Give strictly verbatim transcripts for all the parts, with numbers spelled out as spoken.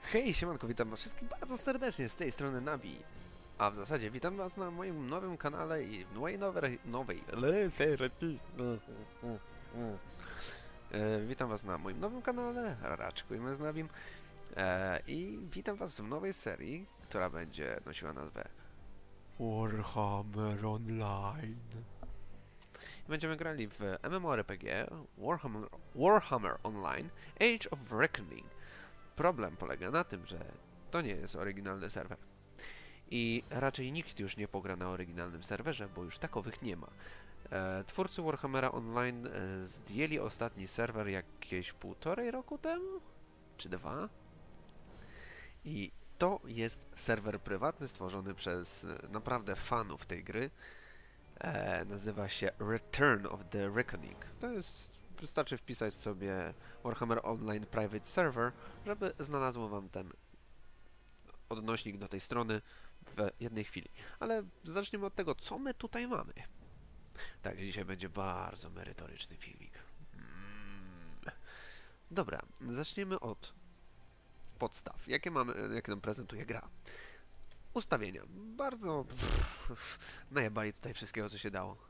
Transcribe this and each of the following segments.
Hej, siemanko, witam was wszystkich bardzo serdecznie z tej strony Nabi. A w zasadzie witam was na moim nowym kanale i w mojej nowej... nowej... E, witam was na moim nowym kanale, Raczkujmy z Nabim. E, I witam was w nowej serii, która będzie nosiła nazwę Warhammer Online. Będziemy grali w MMORPG Warhammer, Warhammer Online Age of Reckoning. Problem polega na tym, że to nie jest oryginalny serwer. I raczej nikt już nie pogra na oryginalnym serwerze, bo już takowych nie ma. E, twórcy Warhammera Online e, zdjęli ostatni serwer jakieś półtorej roku temu? Czy dwa? I to jest serwer prywatny stworzony przez e, naprawdę fanów tej gry. E, nazywa się Return of the Reckoning. To jest... Wystarczy wpisać sobie Warhammer Online Private Server, żeby znalazło wam ten odnośnik do tej strony w jednej chwili. Ale zaczniemy od tego, co my tutaj mamy. Tak, dzisiaj będzie bardzo merytoryczny filmik. Mm. Dobra, zaczniemy od podstaw. Jakie mamy, jakie nam prezentuje gra? Ustawienia. Bardzo pff, najebali tutaj wszystkiego, co się dało.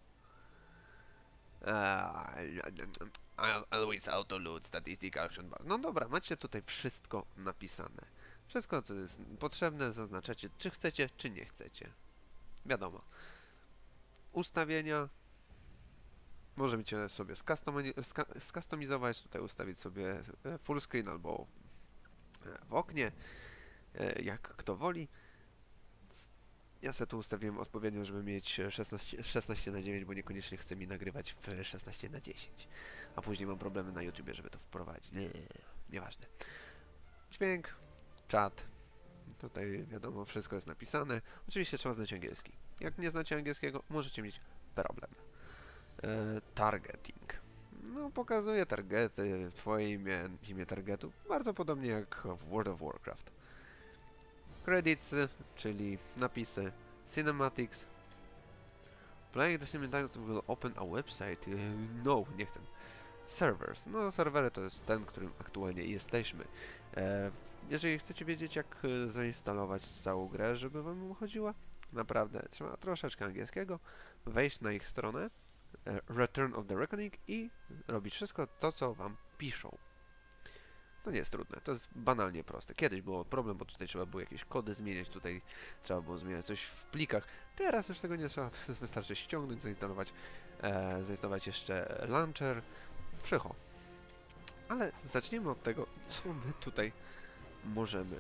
Uh, always auto load statistic action bar. No dobra, macie tutaj wszystko napisane. Wszystko, co jest potrzebne, zaznaczacie, czy chcecie, czy nie chcecie. Wiadomo. Ustawienia. Możecie sobie skustomizować, tutaj ustawić sobie full screen albo w oknie, jak kto woli. Ja sobie tu ustawiłem odpowiednio, żeby mieć szesnaście na dziewięć, bo niekoniecznie chce mi nagrywać w szesnaście na dziesięć. A później mam problemy na YouTubie, żeby to wprowadzić. Nie, nieważne. Dźwięk, czat. Tutaj wiadomo, wszystko jest napisane. Oczywiście trzeba znać angielski. Jak nie znacie angielskiego, możecie mieć problem. E, targeting. No, pokazuje targety, twoje imię, imię targetu. Bardzo podobnie jak w World of Warcraft. Credits, czyli napisy, cinematics. Playing the cinematics will open a website. No, nie chcę. Servers. No, serwery to jest ten, którym aktualnie jesteśmy. E, jeżeli chcecie wiedzieć, jak zainstalować całą grę, żeby wam chodziła, naprawdę trzeba troszeczkę angielskiego, wejść na ich stronę e, Return of the Reckoning i robić wszystko to, co wam piszą. To nie jest trudne, to jest banalnie proste. Kiedyś było problem, bo tutaj trzeba było jakieś kody zmieniać, tutaj trzeba było zmieniać coś w plikach. Teraz już tego nie trzeba, to wystarczy ściągnąć, zainstalować, e, zainstalować jeszcze launcher, przycho. Ale zacznijmy od tego, co my tutaj możemy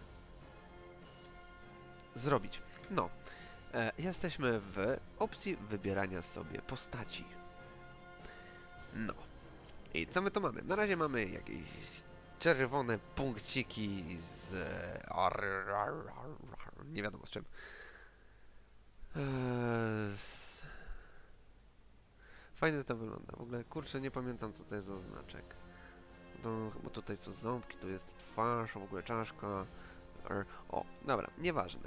zrobić. No, e, jesteśmy w opcji wybierania sobie postaci. No, i co my to mamy? Na razie mamy jakieś czerwone punkciki z... Ar, ar, ar, nie wiadomo z czym. Eee, z... Fajnie to wygląda. W ogóle, kurczę, nie pamiętam, co to jest za znaczek. To, bo tutaj są ząbki, tu jest twarz, w ogóle czaszka. Ar, o, dobra, nieważne.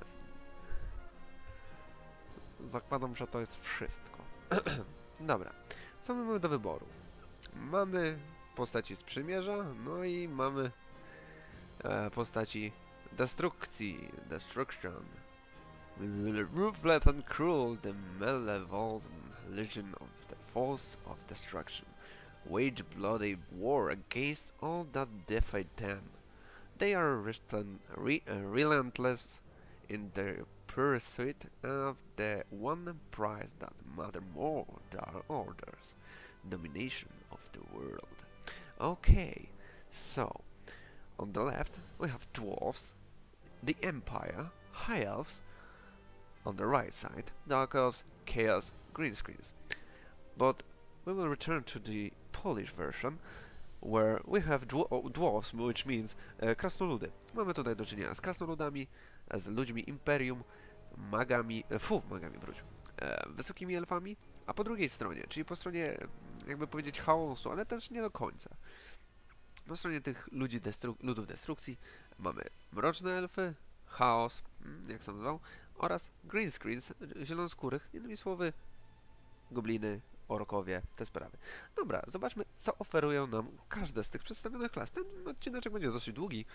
Zakładam, że to jest wszystko. Dobra, co my mamy do wyboru? Mamy postaci z przymierza, no i mamy e, postaci destrukcji, destruction. Ruthless and cruel, the malevolent legion of the force of destruction wage bloody war against all that defied them. They are resten- re uh, relentless in their pursuit of the one prize that matter more than orders, domination of the world. Okay, so on the left we have dwarves, the Empire, High Elves. On the right side, Dark Elves, Chaos, Green Screens. But we will return to the Polish version, where we have dw dwarves, which means e, krasnoludy. Mamy tutaj do czynienia z krasnoludami, z ludźmi Imperium, magami, e, fu, magami wróć, e, wysokimi elfami, a po drugiej stronie, czyli po stronie, jakby powiedzieć, chaosu, ale też nie do końca. Po stronie tych ludzi destru ludów destrukcji mamy mroczne elfy, chaos, jak sam zwał, oraz green screens, zielonoskórych, innymi słowy, gobliny, orkowie, te sprawy. Dobra, zobaczmy, co oferują nam każde z tych przedstawionych klas. Ten odcinek będzie dosyć długi,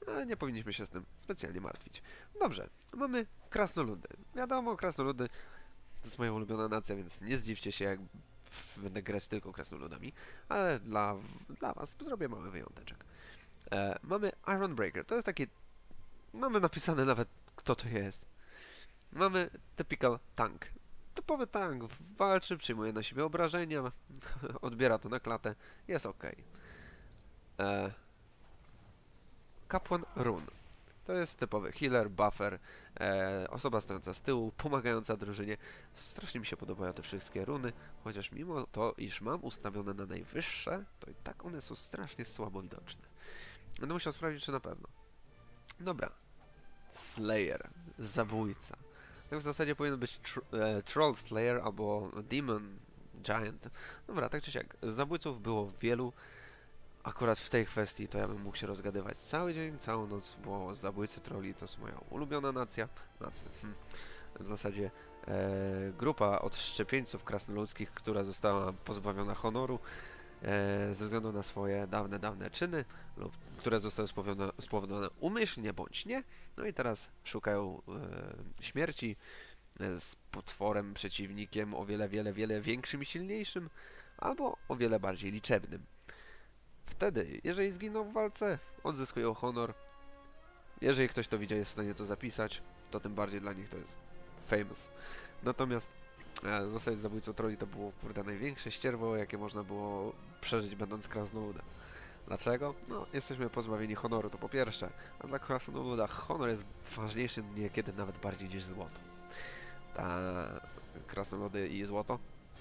ale nie powinniśmy się z tym specjalnie martwić. Dobrze, mamy krasnoludy. Wiadomo, krasnoludy to jest moja ulubiona nacja, więc nie zdziwcie się, jak będę grać tylko krasnoludami, ale dla, dla was zrobię mały wyjąteczek. E, mamy Iron Breaker, to jest taki... Mamy napisane nawet, kto to jest. Mamy Typical Tank. Typowy tank, walczy, przyjmuje na siebie obrażenia, odbiera to na klatę, jest ok. E, Kapłan Run. To jest typowy healer, buffer, e, osoba stojąca z tyłu, pomagająca drużynie. Strasznie mi się podobają te wszystkie runy, chociaż mimo to, iż mam ustawione na najwyższe, to i tak one są strasznie słabo widoczne. Będę musiał sprawdzić, czy na pewno. Dobra. Slayer. Zabójca. Tak w zasadzie powinien być tr e, Troll Slayer albo Demon Giant. Dobra, tak czy siak. Zabójców było wielu. Akurat w tej kwestii to ja bym mógł się rozgadywać cały dzień, całą noc, bo zabójcy trolli to jest moja ulubiona nacja. Nacja. Hm. W zasadzie e, grupa odszczepieńców krasnoludzkich, która została pozbawiona honoru e, ze względu na swoje dawne, dawne czyny, lub które zostały spowodowane, spowodowane umyślnie bądź nie. No i teraz szukają e, śmierci e, z potworem, przeciwnikiem o wiele, wiele, wiele większym i silniejszym, albo o wiele bardziej liczebnym. Wtedy, jeżeli zginą w walce, odzyskują honor. Jeżeli ktoś to widział, jest w stanie to zapisać, to tym bardziej dla nich to jest famous. Natomiast e, zostać zabójcą trolli to było, kurde, największe ścierwo, jakie można było przeżyć, będąc krasnoludem. Dlaczego? No, jesteśmy pozbawieni honoru, to po pierwsze. A dla krasnoluda honor jest ważniejszy niekiedy nawet bardziej niż złoto. Ta krasnoludy i złoto?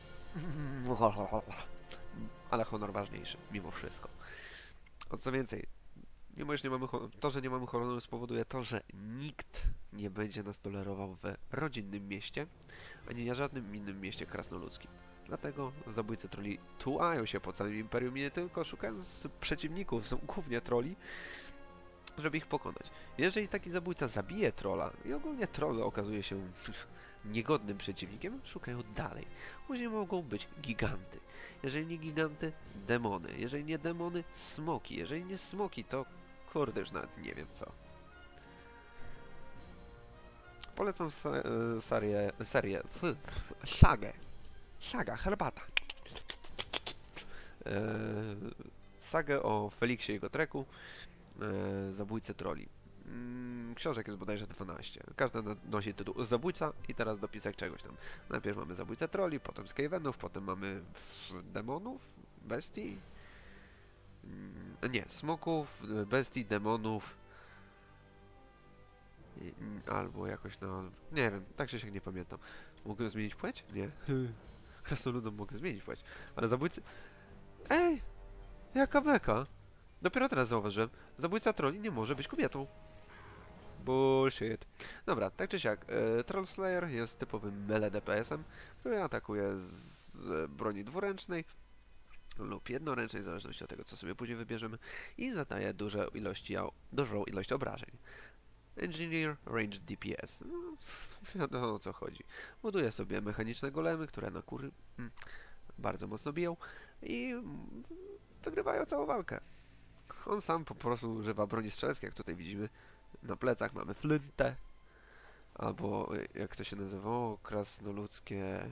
Ale honor ważniejszy, mimo wszystko. O co więcej, mimo iż nie mamy to, że nie mamy honoru, spowoduje to, że nikt nie będzie nas tolerował w rodzinnym mieście, ani na żadnym innym mieście krasnoludzkim. Dlatego zabójcy trolli tułają się po całym imperium, nie tylko szukając przeciwników, są głównie trolli, żeby ich pokonać. Jeżeli taki zabójca zabije trolla i ogólnie troll okazuje się niegodnym przeciwnikiem, szukają dalej. Później mogą być giganty. Jeżeli nie giganty, demony. Jeżeli nie demony, smoki. Jeżeli nie smoki, to kurde, już nawet nie wiem co. Polecam se serię, serię, f, f, sagę. Saga, herbata. Eee, sagę o Feliksie i jego treku, eee, zabójcy trolli. Książek jest bodajże dwanaście. Każda nosi tytuł Zabójca i teraz dopisek czegoś tam. Najpierw mamy Zabójcę trolli, potem Skavenów, potem mamy demonów, bestii. Nie, smoków, bestii, demonów. Albo jakoś no... Nie wiem, tak się nie pamiętam. Mogę zmienić płeć? Nie. Krasnoludom mogę zmienić płeć. Ale zabójcy... Ej! Jaka beka! Dopiero teraz zauważyłem. Zabójca trolli nie może być kobietą. Bullshit. Dobra, tak czy siak, e, Troll Slayer jest typowym melee D P S-em, który atakuje z broni dwuręcznej lub jednoręcznej, w zależności od tego, co sobie później wybierzemy, i zadaje duże ilości, dużą ilość obrażeń. Engineer Range D P S. No, wiadomo o co chodzi. Buduje sobie mechaniczne golemy, które na kury mm, bardzo mocno biją i wygrywają całą walkę. On sam po prostu używa broni strzeleckiej, jak tutaj widzimy. Na plecach mamy flintę, albo jak to się nazywało, krasnoludzkie...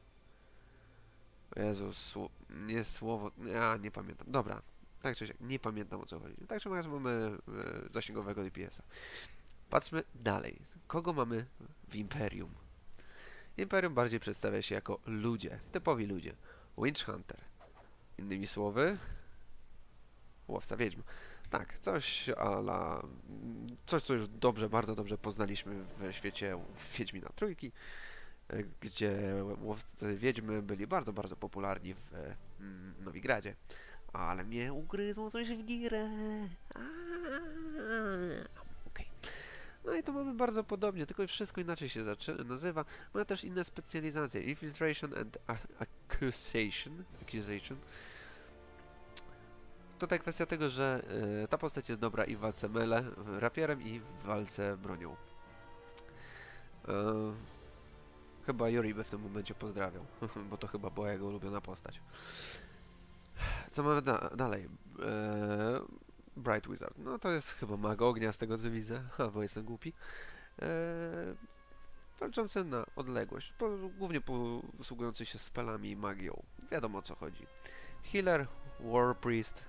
Jezus, nie słowo... Ja nie pamiętam. Dobra, tak czy siak, nie pamiętam o co chodzi. Tak czy siak mamy e, zasięgowego D P S-a. Patrzmy dalej. Kogo mamy w Imperium? Imperium bardziej przedstawia się jako ludzie, typowi ludzie. Witch Hunter. Innymi słowy... Łowca wiedźm. Tak, coś ala... Coś, co już dobrze, bardzo dobrze poznaliśmy w świecie Wiedźmina Trójki, gdzie łowcy wiedźmy byli bardzo, bardzo popularni w mm, Nowigradzie. Ale mnie ugryzło coś w girę. Okay. No i to mamy bardzo podobnie, tylko wszystko inaczej się nazywa. Ma też inne specjalizacje. Infiltration and Accusation. Accusation. Tutaj kwestia tego, że y, ta postać jest dobra i w walce melee rapierem i w walce bronią. Y, chyba Yuri by w tym momencie pozdrawiał, bo to chyba była jego ulubiona postać. Co mamy da dalej? Y, Bright Wizard. No to jest chyba mag ognia z tego co widzę, ha, bo jestem głupi. Eee, walczący na odległość, po, głównie posługujący się spelami i magią. Wiadomo o co chodzi. Healer, War Priest.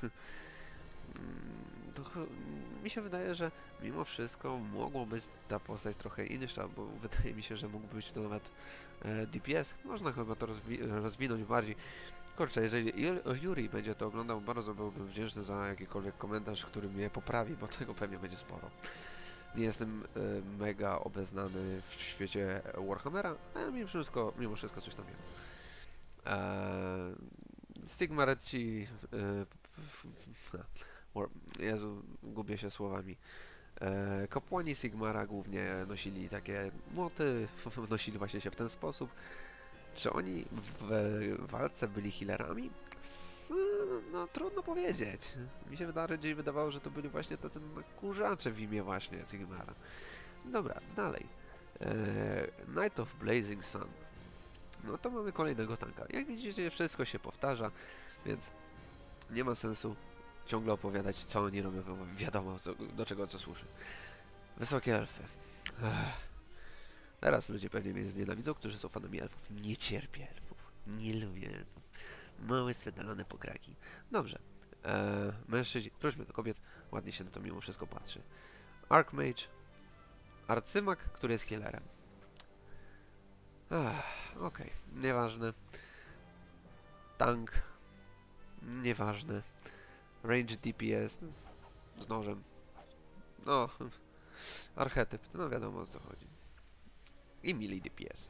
To, mi się wydaje, że mimo wszystko mogło być ta postać trochę inna, bo wydaje mi się, że mógł być to nawet e, D P S. Można chyba to rozwi rozwinąć bardziej. Kurczę, jeżeli Yuri będzie to oglądał, bardzo byłbym wdzięczny za jakikolwiek komentarz, który mnie poprawi, bo tego pewnie będzie sporo. Nie jestem e, mega obeznany w świecie Warhammera, ale mimo wszystko, mimo wszystko coś tam wiem. Eee, Sigmaretti... E, Jezu, gubię się słowami. E, kapłani Sigmara głównie nosili takie młoty, nosili właśnie się w ten sposób. Czy oni w walce byli healerami? S no trudno powiedzieć. Mi się bardziej wydawało, że to byli właśnie tacy kurzacze w imię właśnie Sigmara. Dobra, dalej. E, Knight of Blazing Sun. No to mamy kolejnego tanka. Jak widzicie, wszystko się powtarza, więc nie ma sensu ciągle opowiadać, co oni robią, bo wiadomo, co, do czego co służy. Wysokie elfy. Ech. Teraz ludzie pewnie mnie znienawidzą, którzy są fanami elfów. Nie cierpię elfów. Nie lubię elfów. Małe, spedalone pokraki. Dobrze. Eee, mężczyźni, wróćmy do kobiet. Ładnie się na to mimo wszystko patrzy. Archmage. Arcymak, który jest healerem. Okej, okay. Nieważne. Tank. Nieważne. Range D P S. Z nożem. No. Archetyp. No wiadomo o co chodzi. I melee D P S.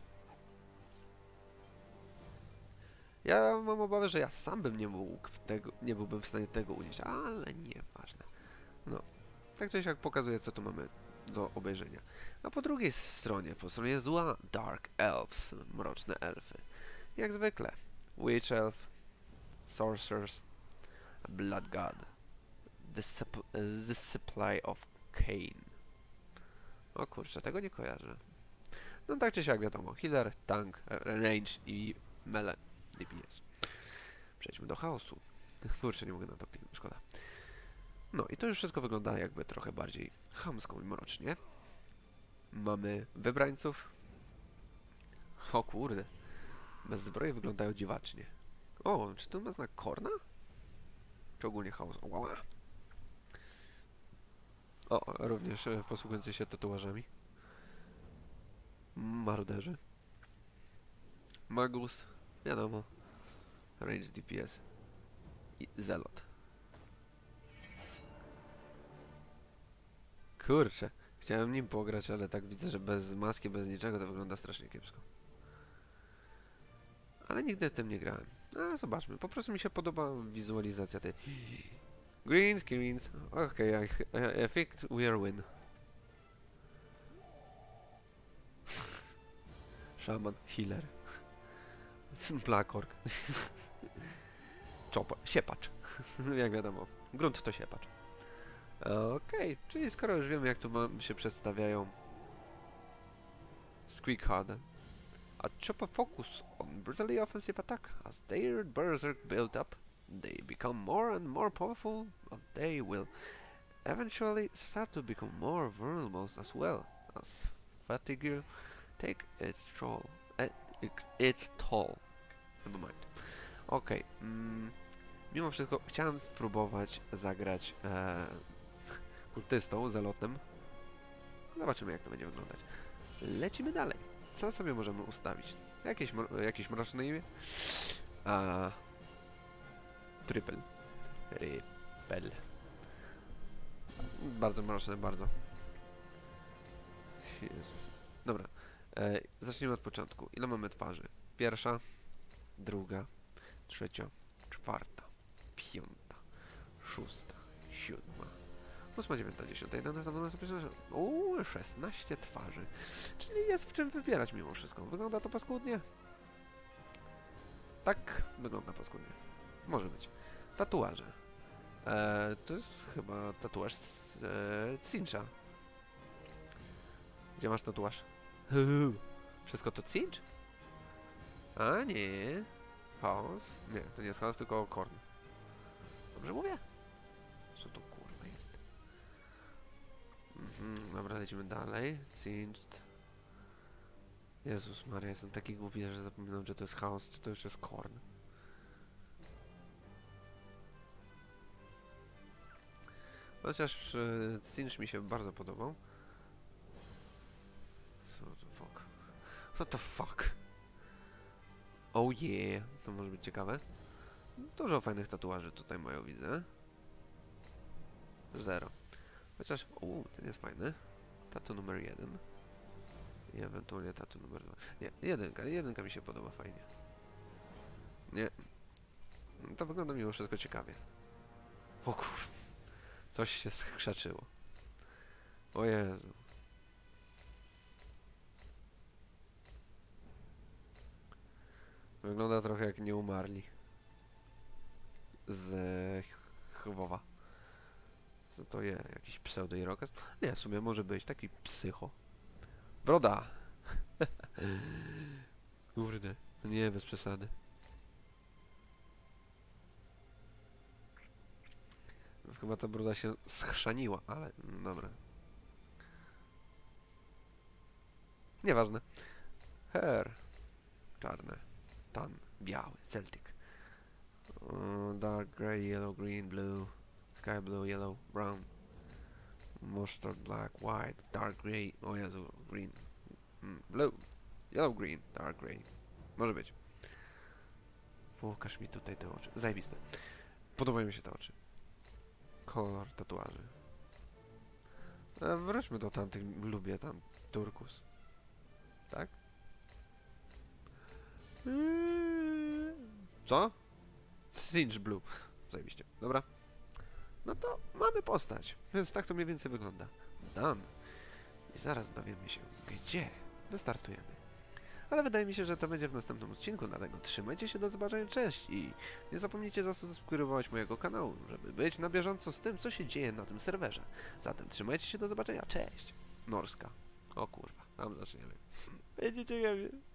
Ja mam obawę, że ja sam bym nie mógł tego, nie byłbym w stanie tego unieść, ale nieważne. No. Tak czy siak pokazuje, co tu mamy do obejrzenia. A po drugiej stronie, po stronie zła, Dark Elves, mroczne elfy. Jak zwykle. Witch Elf, Sorcerers, Blood God, The, supp the Supply of Cain. O kurczę, tego nie kojarzę. No tak czy siak wiadomo, healer, tank, range i melee D P S. Przejdźmy do chaosu. Kurczę, nie mogę na to kliknąć, szkoda. No i to już wszystko wygląda jakby trochę bardziej chamsko i mrocznie. Mamy wybrańców. O kurde. Bez zbroi wyglądają dziwacznie. O, czy to ma znak Korna? Czy ogólnie chaos? O, o również e, posługujący się tatuażami. Maruderzy. Magus. Wiadomo. Range D P S. I Zelot. Kurczę. Chciałem nim pograć, ale tak widzę, że bez maski, bez niczego to wygląda strasznie kiepsko. Ale nigdy w tym nie grałem. Ale zobaczmy. Po prostu mi się podoba wizualizacja tej... Green screens. Okej, okay, I, I, I think we are win. Shaman, healer. Black Orc. Chopper, siepacz. Jak wiadomo. Grunt to siepacz. Okej, okay, czyli skoro już wiemy, jak tu się przedstawiają Squeak Hard. A chopper focus on brutally offensive attack. As their berserk build up, they become more and more powerful, but they will eventually start to become more vulnerable as well, as fatigue take its toll. Uh, its toll. Never mind. Okej. Okay. Mm, mimo wszystko chciałem spróbować zagrać e, kultystą, zelotem. Zobaczymy, jak to będzie wyglądać. Lecimy dalej. Co sobie możemy ustawić? Jakieś, jakieś mroczne imię? A... Triple. Ripel. Bardzo mroczne, bardzo. Jezus. Dobra. E, zacznijmy od początku. Ile mamy twarzy? Pierwsza, druga, trzecia, czwarta, piąta, szósta, siódma, ósma, dziewiąta, dziesiąta, jedenasta, dwunasta, piętnaście, uuu, szesnaście twarzy. Czyli jest w czym wybierać mimo wszystko. Wygląda to paskudnie? Tak, wygląda paskudnie. Może być. Tatuaże. Eee, to jest chyba tatuaż z e, Cincha. Gdzie masz tatuaż? Wszystko to Cinch? A nie. Chaos? Nie, to nie jest chaos, tylko Korn. Dobrze mówię? Co to Mm, dobra, lecimy dalej. Singed. Jezus Maria, jestem taki głupi, że zapominam, że to jest chaos, czy to już jest Korn. Chociaż e, Singed mi się bardzo podobał. So the fuck? What the fuck? Oh yeah, to może być ciekawe. Dużo fajnych tatuaży tutaj mają, widzę. Zero. Chociaż, uuu, ten jest fajny. Tatu numer jeden. I ewentualnie tatu numer dwa. Nie, jedynka. Jedynka mi się podoba fajnie. Nie. To wygląda mimo wszystko ciekawie. O kur... Coś się skrzaczyło. O Jezu. Wygląda trochę jak nie umarli. Z Chwowa. Co to jest? Jakiś pseudo-irokez? Nie, w sumie może być taki psycho. Broda! Kurde, nie, bez przesady. Chyba ta broda się schrzaniła, ale dobra. Nieważne. Hair. Czarne. Tan. Biały. Celtic. Uh, dark grey, yellow, green, blue. Sky blue, yellow, brown. Mustard, black, white, dark grey. O Jezu, green. Mm, blue. Yellow, green, dark grey. Może być. Pokaż mi tutaj te oczy. Zajebiste. Podobają mi się te oczy. Kolor tatuaży. E, wróćmy do tamtych. Lubię tam turkus. Tak? Co? Singed Blue. Zajebiście. Dobra. No to mamy postać. Więc tak to mniej więcej wygląda. Done. I zaraz dowiemy się, gdzie wystartujemy. Ale wydaje mi się, że to będzie w następnym odcinku. Dlatego trzymajcie się, do zobaczenia, cześć i nie zapomnijcie zasubskrybować mojego kanału, żeby być na bieżąco z tym, co się dzieje na tym serwerze. Zatem trzymajcie się, do zobaczenia, cześć. Norska. O kurwa, tam zaczniemy. Będzie ciekawie.